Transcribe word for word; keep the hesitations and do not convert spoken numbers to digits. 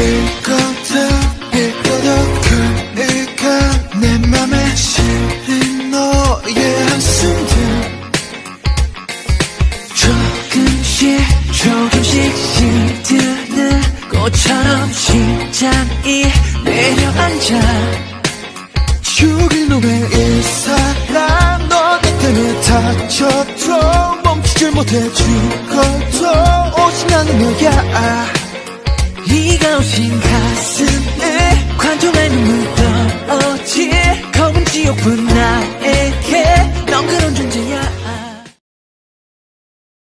빌거덕 빌거덕 그니까 내 맘에 실린 너의 한숨들 조금씩 조금씩 시드는 꽃처럼 심장이 내려앉아 죽일 놈의 이 사람 너 때문에 다쳐도 멈추질 못해 죽어도 오진 않는 너야 네가 오신 가슴에 관통할 눈물 떠